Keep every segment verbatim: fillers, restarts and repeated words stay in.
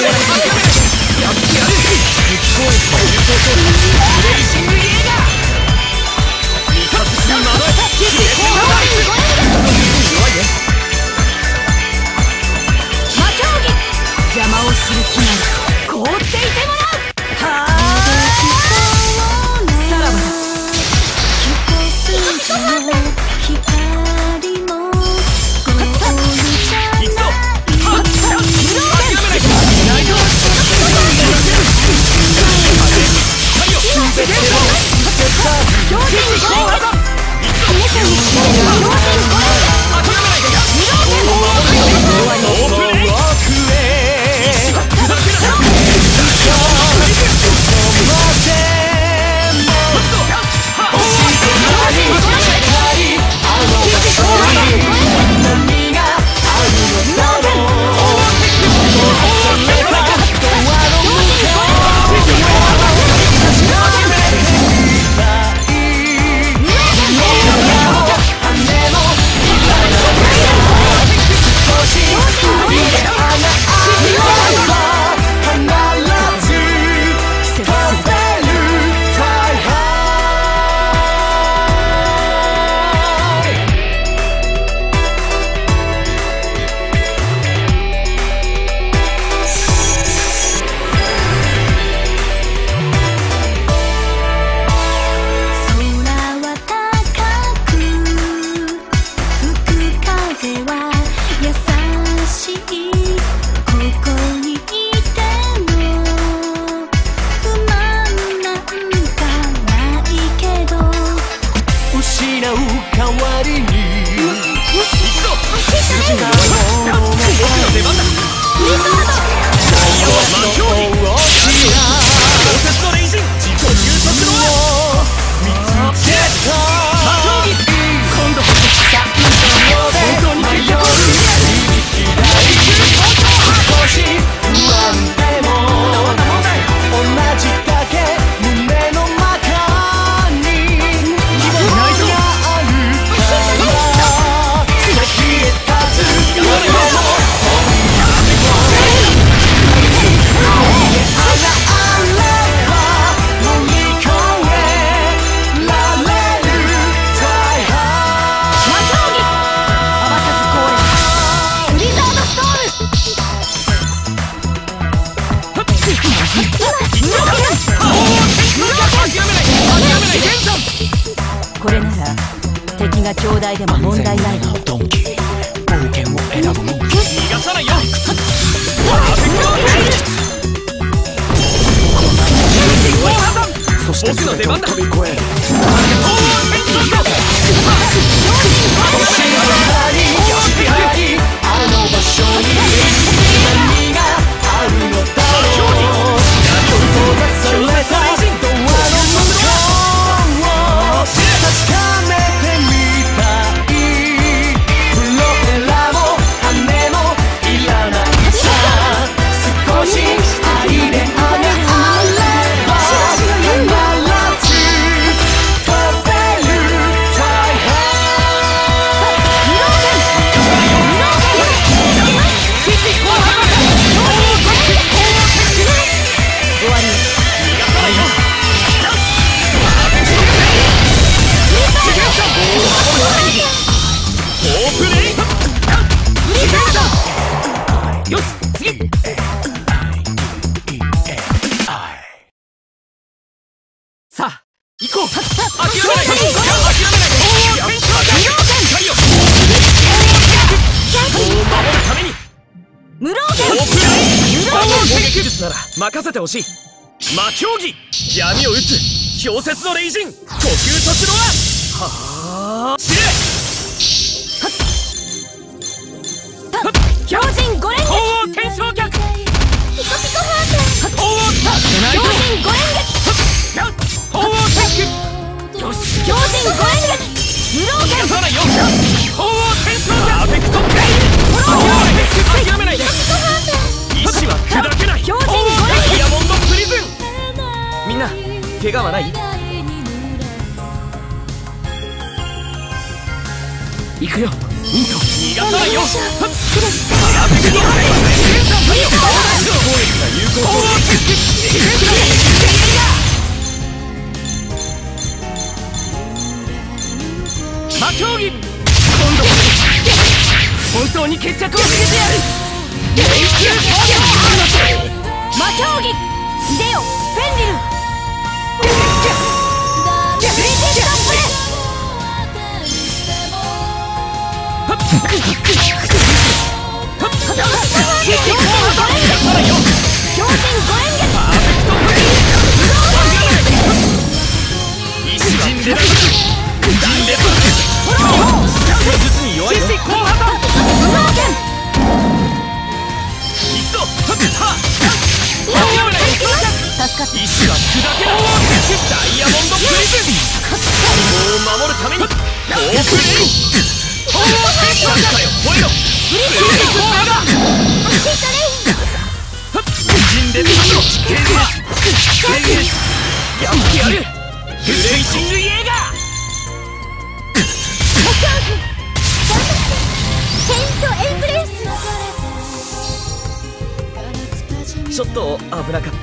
これなら敵が強大でも問題ないわ。 ドンキ冒険を選ぶもん。 逃がさないよ。 そして僕の出番だ。 飛び越える。あの場所に何があるのだろう。閉ざされたドアの向こうを確かめてみたい。プロペラも羽もいらないさ。少し愛であれあれば必ず飛べる大変。 よし、次。さあ、行こう。諦めない。諦めない。守るために。 無老剣。 攻撃術なら任せてほしい。魔競技、闇を打つ氷雪の雷神、呼吸としろは。はあ。知れ。 強靭五連撃。 鳳凰天正脚。 ピコピコハート。 鳳凰強靭五連撃。 鳳凰天気。よし。 強靭五連撃。無老剣。 逃がさないよ。鳳凰天正脚。パーフェクトプレイ。諦めないで。意志は砕けない。 強靭五連撃。 ダイヤモンドプリズン。みんな怪我はない？行くよ。逃がさないよ。 有効攻撃。魔競技、今度こそ本当に決着をつけてやる。 魔競技イデオフェンリルフリーテッドプレス強靭ご連撃パーフェクトプレイ一陣でダンデス術に弱いよ。後半だ無条件行くぞ。は助かった石は砕けろ。ダイヤモンドプリズムを守るためにオープレインおお天才かよ。吠えろフリーテッドだアシストレイン陣で立つろ。ゲージゲージやってやる。グレイシングイエーガー。 魔競技セイントエンブレスちょっと危なかったかな。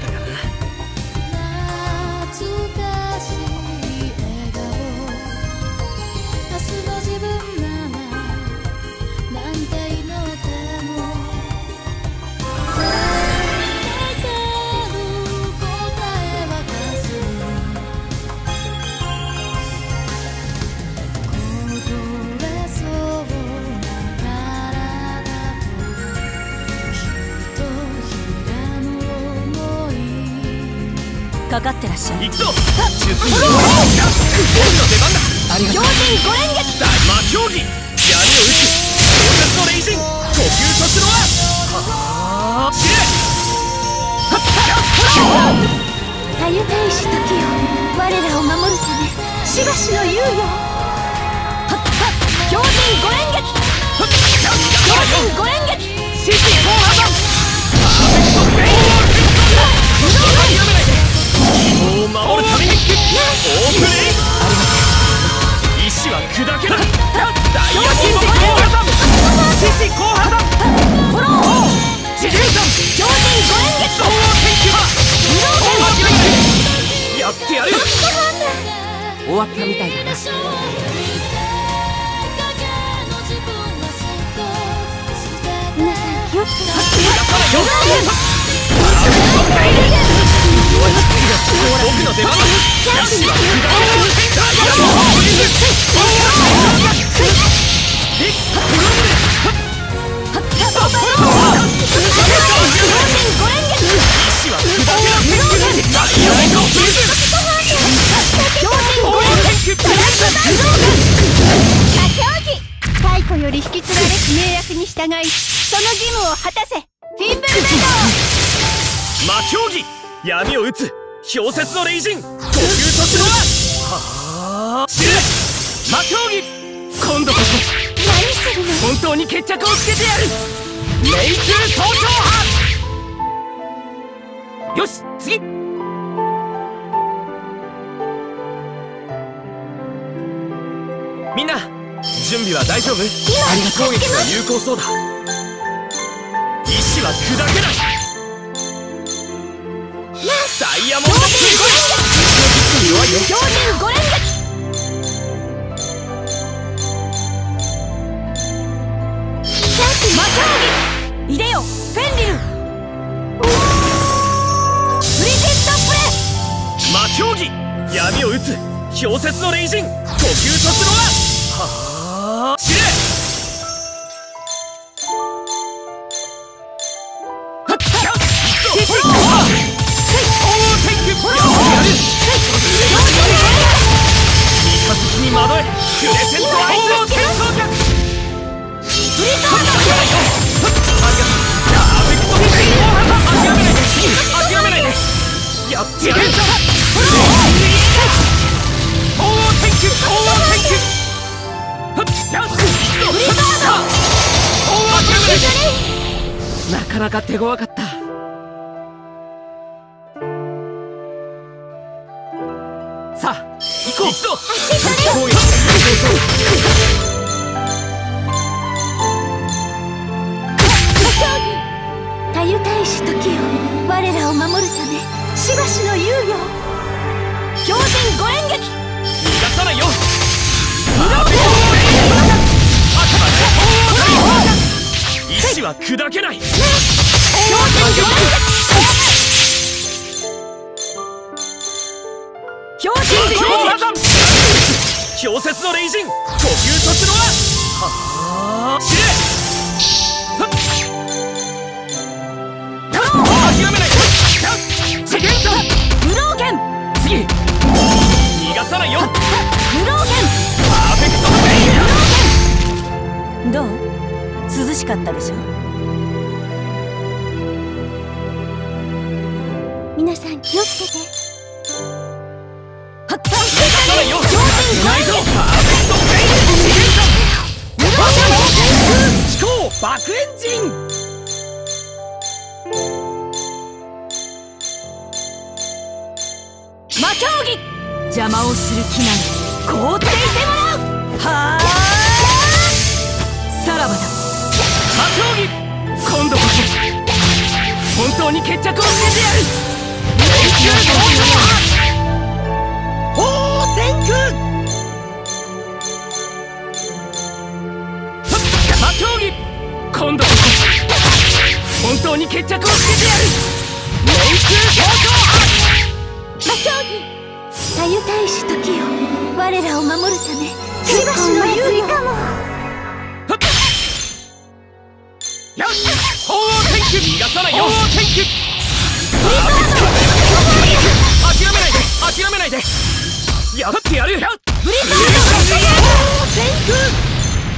かかってらっしゃい。 行くぞ。術に弱い。僕の出番だ。ありがとう。 強靭ご連撃魔競技、闇を打つ超絶の雷神、呼吸としろは知れ。 たゆたいし時よ、我らを守るためしばしの猶予。強靭ご連撃強靭ご連撃獅子後半だ。パーフェクトプレイ諦めないで。希望を守るためにオープレイン石は砕けろ。ダイヤモンド後半だ。獅子後半だ。 フォロー地球さん強靭ご連撃総合研究は諦めないで。やってやる。 終わったみたいだな。皆さん気をつけて。 僕の出番だ。石は砕けろ。ダイヤモンドプリズム石は砕けろ。ダイヤモンドプリズム魔競技太古より引き継がれし命略に従いその義務を果たせ。フィンブルベイド魔競技、闇を打つ氷雪の雷神、呼吸としろは知れ。魔競技、今度こそ何するの。 本当に決着をつけてやる。命中総長派。よし次。みんな準備は大丈夫？ 今攻撃は有効そうだ。石は砕けない。ダイヤモンドプリズム弱いよ。 強靭ご連撃魔競技イデオフェンリルフリーテッドプレス魔競技、闇を打つ氷雪の雷神、呼吸としろは知れ。三日月に惑えクレセントアイスの転送客。 フリーザードありがとう。パーフェクトプレイ後半だ。諦めないで諦めないで。やってやる。鳳凰天球鳳凰天球。よし行くぞ。 フリーザード鳳凰諦めないで。なかなか手強かった。さあ行こう。行くぞ。攻撃が有効そう。 魔競技たゆたいし時よ我我らを守るためしばしの猶予。強靭五連撃。 逃がさないよ。意志は砕けない。 強靭五連撃。 氷雪の雷神、呼吸とするははあ知れ。諦めない。次無老剣。 次逃がさないよ。 無老剣。 パーフェクトベイどう？涼しかったでしょ。皆さん気をつけて。はっ、逃がさないよ。強靭五連撃。 パーフェクトベイ無老剣。 思考爆エンジン。 魔競技。邪魔をする気なら凍っていてもらう。はあさらばだ。 魔競技、今度こそ本当に決着をつけてやる。永久高等天空。魔競技、今度こそ本当に決着をつけてやる。永久高等魔競技。たゆたいし時よ、我らを守るためしばしの猶予。 よし、鳳凰天球。逃がさないよ。鳳凰天球。諦めないで、諦めないで。やってやる。ブリザード。鳳凰天空。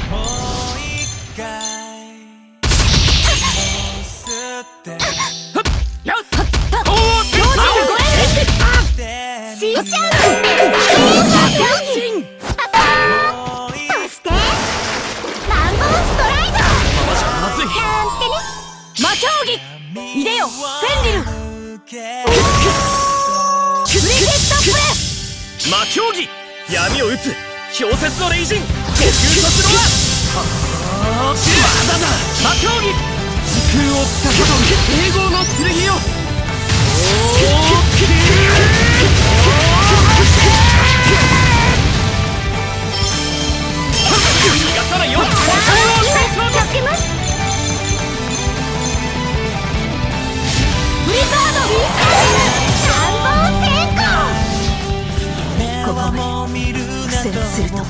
やっ、鳳凰天空。 しんちゃん。そしてマンゴーストライド。 まずい。 なんてね。魔競技。いでよフェンリル。クリケットプレス。 魔競技、闇を打つ氷雪の雷神、呼吸とするははあ技だ。魔競技、時空を司る栄光の剣よ。逃がさないよ。 助けます。ブリザード。三本成功。ここまで苦戦すると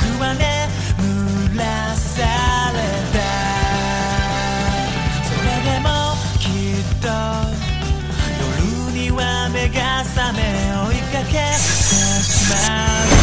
それでもきっと夜には目が覚め追いかけてしまう。